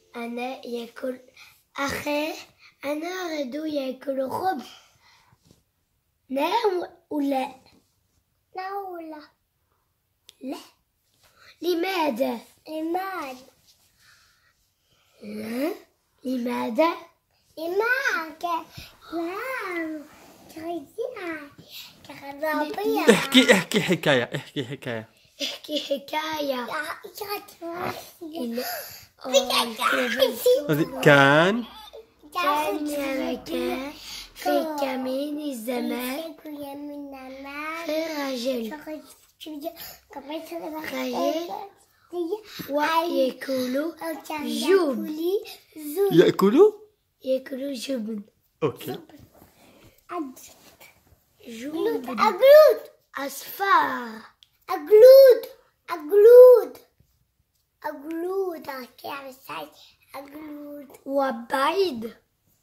أنا يأكل أخي أنا أريد يأكل خبز. نعم ولا لا ولا لا. لماذا؟ لماذا؟ لماذا؟ لماذا؟ احكي حكاية. كان في كمين الزمان في رجل ويأكل جبن. يأكل جبن. اوكي. جبن أصفر. وبيض.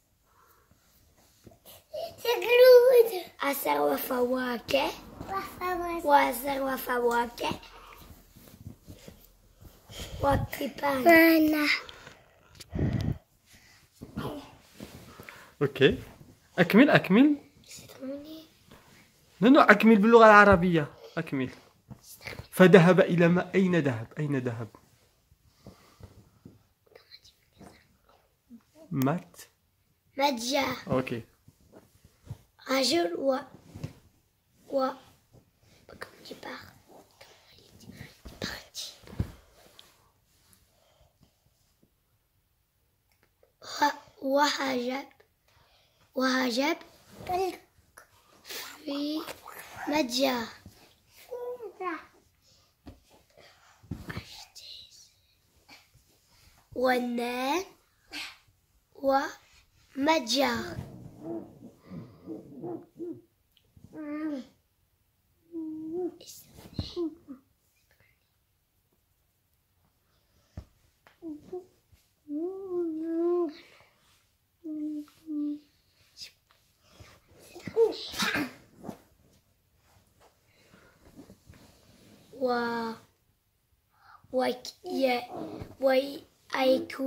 عسل وفواكه. وبيبان. اوكي. اكمل. اكمل باللغة العربية. اكمل. فذهب إلى ما؟ أين ذهب؟ متجر. اوكي. رجل وهجب في متجر. ونام ومتجر.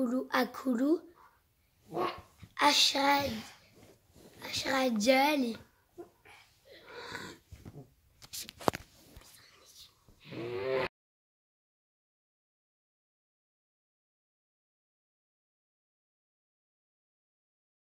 ويأكل 10 رجال.